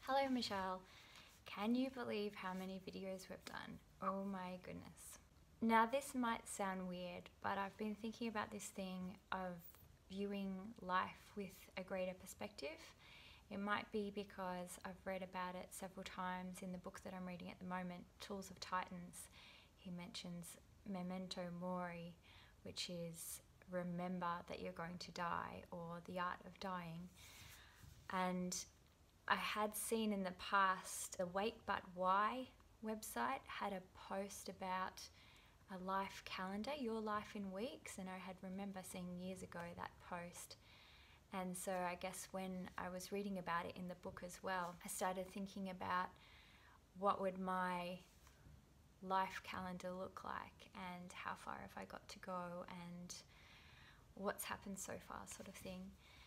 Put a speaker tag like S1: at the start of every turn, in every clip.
S1: Hello Michelle, can you believe how many videos we've done? Oh my goodness. Now this might sound weird, but I've been thinking about this thing of viewing life with a greater perspective. It might be because I've read about it several times in the book that I'm reading at the moment, Tools of Titans. He mentions memento mori, which is remember that you're going to die, or the art of dying. And I had seen in the past the Wait But Why website had a post about a life calendar, your life in weeks, and I had remember seeing years ago that post. And so I guess when I was reading about it in the book as well, I started thinking about what would my life calendar look like and how far have I got to go and what's happened so far, sort of thing.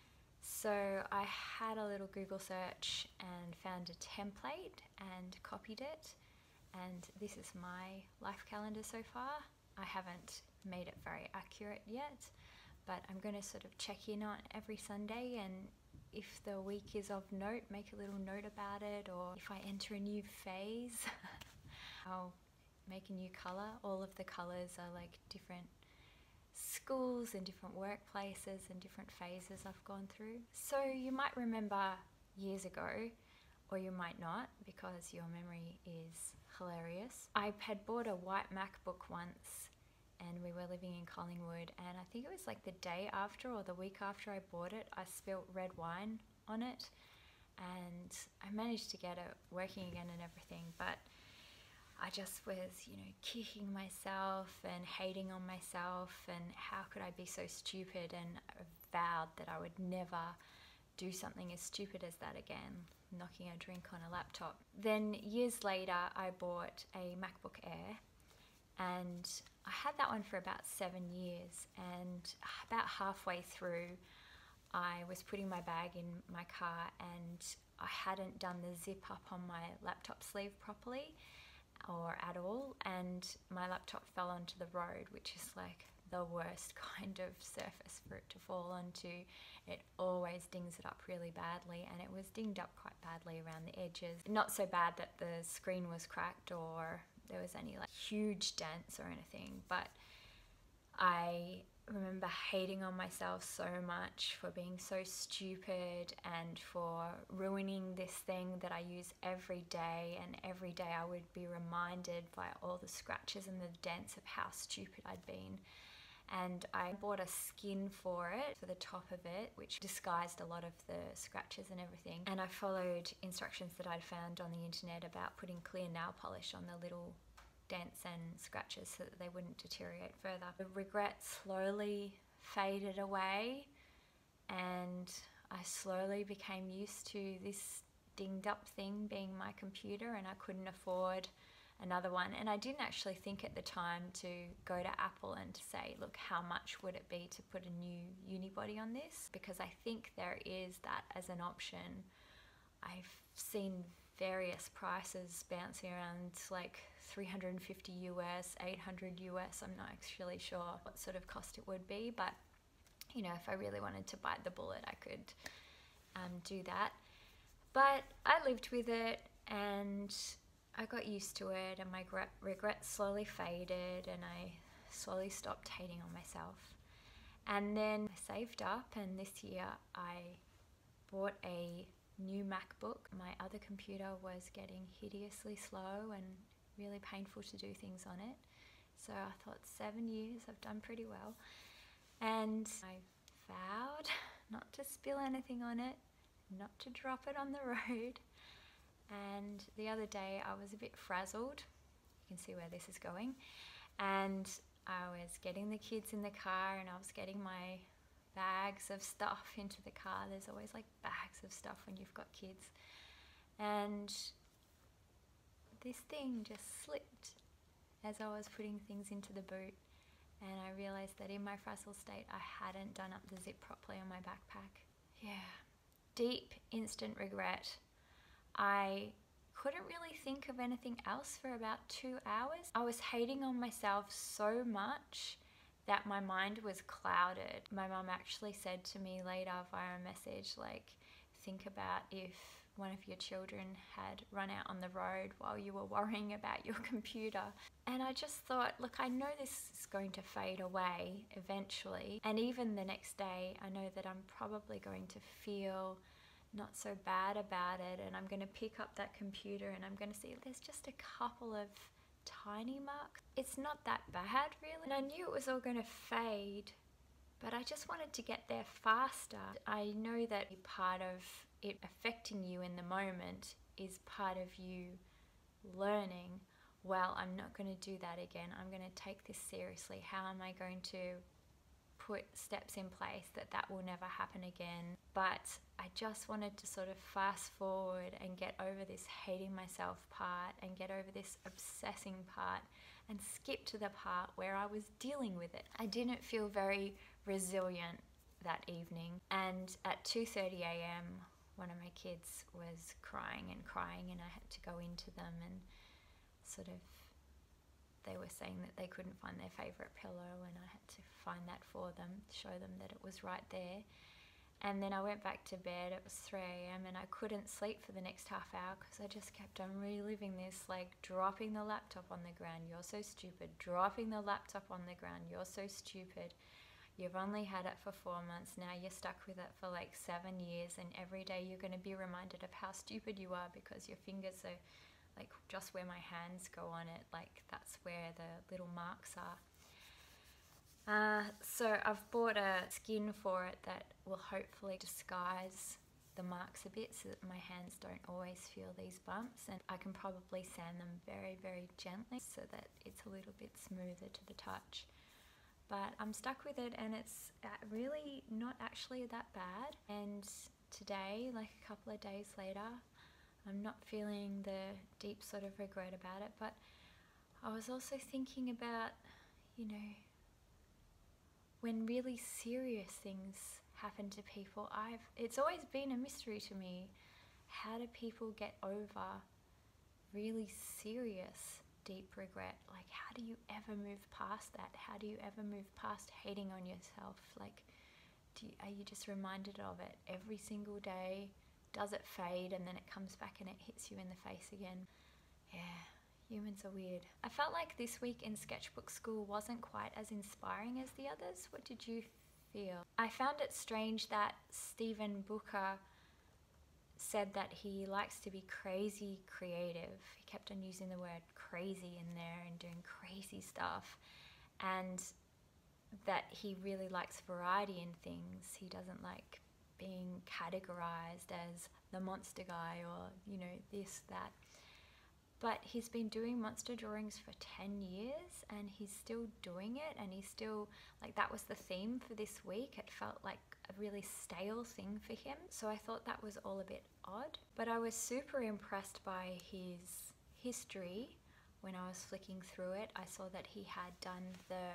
S1: So I had a little Google search and found a template and copied it, and this is my life calendar so far. I haven't made it very accurate yet, but I'm going to sort of check in on every Sunday, and if the week is of note, make a little note about it, or if I enter a new phase, I'll make a new colour. All of the colours are like different schools and different workplaces and different phases I've gone through. So you might remember years ago, or you might not because your memory is hilarious. I had bought a white MacBook once and we were living in Collingwood, and I think it was like the day after or the week after I bought it, I spilt red wine on it, and I managed to get it working again and everything, but I just was, kicking myself and hating on myself, and how could I be so stupid, and I vowed that I would never do something as stupid as that again, knocking a drink on a laptop. Then years later I bought a MacBook Air, and I had that one for about 7 years, and about halfway through I was putting my bag in my car and I hadn't done the zip up on my laptop sleeve properly or at all, and my laptop fell onto the road, which is like the worst kind of surface for it to fall onto. It always dings it up really badly, and it was dinged up quite badly around the edges. Not so bad that the screen was cracked or there was any like huge dents or anything, but I remember hating on myself so much for being so stupid and for ruining this thing that I use every day, and every day I would be reminded by all the scratches and the dents of how stupid I'd been. And I bought a skin for it, for the top of it, which disguised a lot of the scratches and everything. And I followed instructions that I'd found on the internet about putting clear nail polish on the little dents and scratches so that they wouldn't deteriorate further. The regret slowly faded away, and I slowly became used to this dinged up thing being my computer, and I couldn't afford another one. And I didn't actually think at the time to go to Apple and to say, look, how much would it be to put a new unibody on this? Because I think there is that as an option. I've seen various prices bouncing around like 350 US, 800 US. I'm not actually sure what sort of cost it would be, but if I really wanted to bite the bullet, I could do that. But I lived with it and I got used to it, and my regret slowly faded, and I slowly stopped hating on myself. And then I saved up, and this year I bought a new MacBook. My other computer was getting hideously slow and really painful to do things on it. So I thought 7 years, I've done pretty well. And I vowed not to spill anything on it, not to drop it on the road. And the other day I was a bit frazzled. You can see where this is going. And I was getting the kids in the car, and I was getting my bags of stuff into the car. There's always like bags of stuff when you've got kids. And this thing just slipped as I was putting things into the boot, and I realised that in my frazzled state I hadn't done up the zip properly on my backpack. Yeah, deep instant regret. I couldn't really think of anything else for about 2 hours. I was hating on myself so much that my mind was clouded. My mum actually said to me later via a message, like, think about if one of your children had run out on the road while you were worrying about your computer. And I just thought, look, I know this is going to fade away eventually. And even the next day, I know that I'm probably going to feel not so bad about it, and I'm going to pick up that computer and I'm going to see there's just a couple of tiny marks. It's not that bad, really. And I knew it was all going to fade, but I just wanted to get there faster. I know that part of it affecting you in the moment is part of you learning, well, I'm not going to do that again. I'm going to take this seriously. How am I going to put steps in place that will never happen again? But I just wanted to sort of fast forward and get over this hating myself part and get over this obsessing part and skip to the part where I was dealing with it. I didn't feel very resilient that evening, and at 2:30 a.m. one of my kids was crying and I had to go into them and sort of, they were saying that they couldn't find their favourite pillow, and I had to find that for them, show them that it was right there. And then I went back to bed. It was 3 a.m. and I couldn't sleep for the next half hour because I just kept on reliving this, like dropping the laptop on the ground, you're so stupid, dropping the laptop on the ground, you're so stupid. You've only had it for 4 months, now you're stuck with it for like 7 years, and every day you're going to be reminded of how stupid you are because your fingers are like just where my hands go on it, like that's where the little marks are. So I've bought a skin for it that will hopefully disguise the marks a bit so that my hands don't always feel these bumps, and I can probably sand them very, very gently so that it's a little bit smoother to the touch. But I'm stuck with it, and it's really not actually that bad. And today, like a couple of days later, I'm not feeling the deep sort of regret about it, but I was also thinking about, you know, when really serious things happen to people, it's always been a mystery to me. How do people get over really serious deep regret? Like, how do you ever move past that? How do you ever move past hating on yourself? Like, are you just reminded of it every single day? Does it fade and then it comes back and it hits you in the face again? Yeah, humans are weird. I felt like this week in sketchbook school wasn't quite as inspiring as the others. What did you feel? I found it strange that Stephen Booker said that he likes to be crazy creative. He kept on using the word crazy in there and doing crazy stuff, and that he really likes variety in things. He doesn't like being categorized as the monster guy or, you know, this, that. But he's been doing monster drawings for 10 years and he's still doing it, and he's still, like, that was the theme for this week. It felt like a really stale thing for him. So I thought that was all a bit odd. But I was super impressed by his history. When I was flicking through it, I saw that he had done the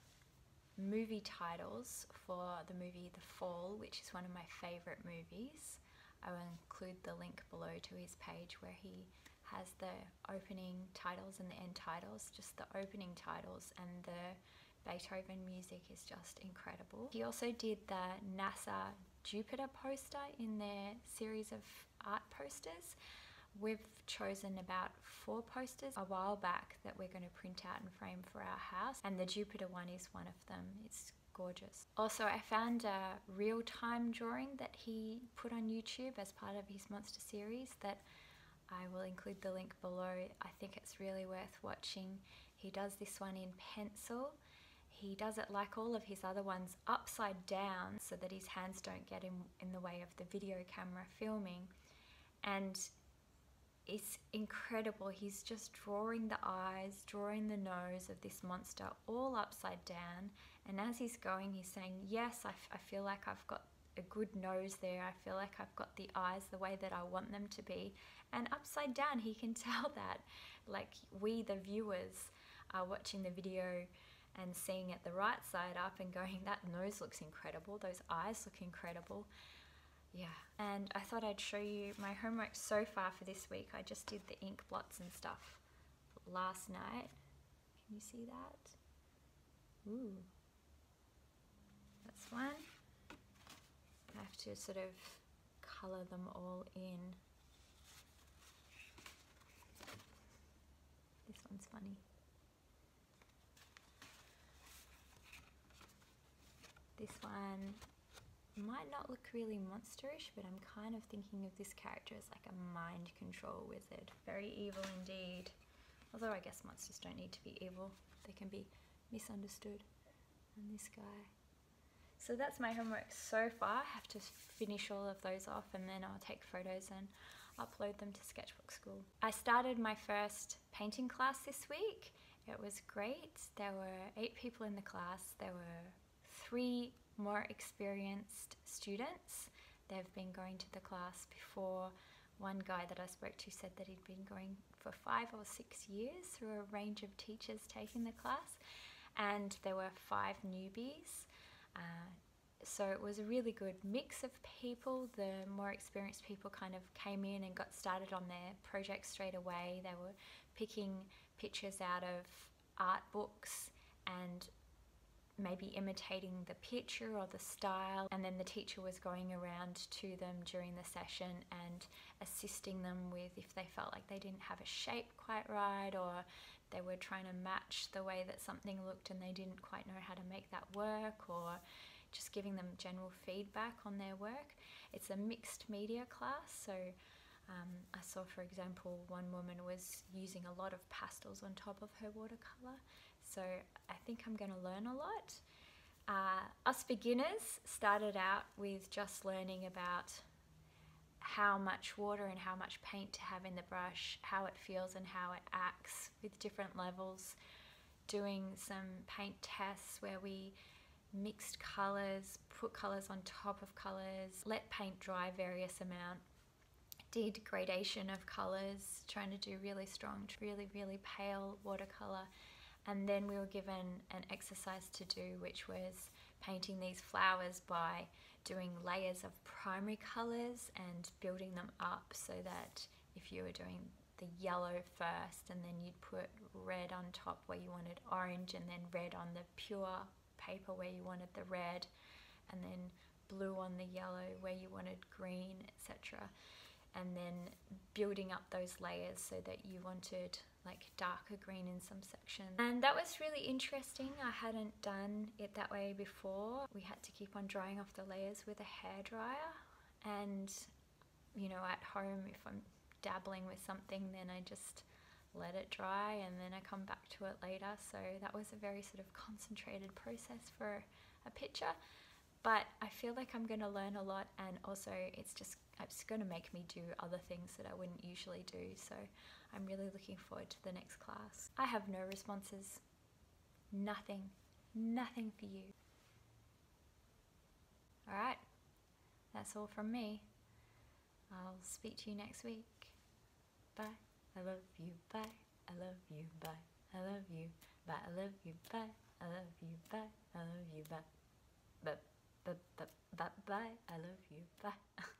S1: movie titles for the movie The Fall, which is one of my favourite movies. I will include the link below to his page where he has the opening titles and the end titles, just the opening titles, and the Beethoven music is just incredible. He also did the NASA Jupiter poster in their series of art posters. We've chosen about 4 posters a while back that we're going to print out and frame for our house, and the Jupiter one is one of them. It's gorgeous. Also, I found a real-time drawing that he put on YouTube as part of his monster series that I will include the link below. I think it's really worth watching. He does this one in pencil. He does it like all of his other ones upside down so that his hands don't get in the way of the video camera filming. And it's incredible. He's just drawing the eyes, drawing the nose of this monster all upside down. And as he's going, he's saying, yes, I feel like I've got a good nose there. I feel like I've got the eyes the way that I want them to be. And upside down, he can tell that. Like, we, the viewers, are watching the video and seeing it the right side up and going, that nose looks incredible. Those eyes look incredible. Yeah, and I thought I'd show you my homework so far for this week. I just did the ink blots and stuff last night. Can you see that? Ooh. That's one. I have to sort of colour them all in. and might not look really monsterish, but I'm kind of thinking of this character as like a mind control wizard. Very evil indeed. Although I guess monsters don't need to be evil. They can be misunderstood. And this guy. So that's my homework so far. I have to finish all of those off and then I'll take photos and upload them to Sketchbook School. I started my first painting class this week. It was great. There were 8 people in the class. There were 3 more experienced students. They've been going to the class before. One guy that I spoke to said that he'd been going for 5 or 6 years through a range of teachers taking the class, and there were 5 newbies. So it was a really good mix of people. The more experienced people kind of came in and got started on their project straight away. They were picking pictures out of art books and maybe imitating the picture or the style, and then the teacher was going around to them during the session and assisting them with if they felt like they didn't have a shape quite right, or they were trying to match the way that something looked and they didn't quite know how to make that work, or just giving them general feedback on their work. It's a mixed media class, so I saw, for example, one woman was using a lot of pastels on top of her watercolour, so I think I'm going to learn a lot. Us beginners started out with just learning about how much water and how much paint to have in the brush, how it feels and how it acts with different levels, doing some paint tests where we mixed colours, put colours on top of colours, let paint dry various amount, did gradation of colours, trying to do really strong, really pale watercolour, and then we were given an exercise to do, which was painting these flowers by doing layers of primary colours and building them up, so that if you were doing the yellow first and then you'd put red on top where you wanted orange, and then red on the pure paper where you wanted the red, and then blue on the yellow where you wanted green, etc. And then building up those layers so that you wanted like darker green in some sections. And that was really interesting. I hadn't done it that way before. We had to keep on drying off the layers with a hairdryer, and you know, at home if I'm dabbling with something, then I just let it dry and then I come back to it later. So that was a very sort of concentrated process for a picture, but I feel like I'm going to learn a lot, and also it's going to make me do other things that I wouldn't usually do. So I'm really looking forward to the next class. I have no responses. Nothing for you. Alright, that's all from me. I'll speak to you next week. Bye. I love you. Bye. I love you. Bye. I love you. Bye. I love you. Bye. I love you. Bye. I love you. Bye. Bye. Bye. Bye. Bye. I love you. Bye.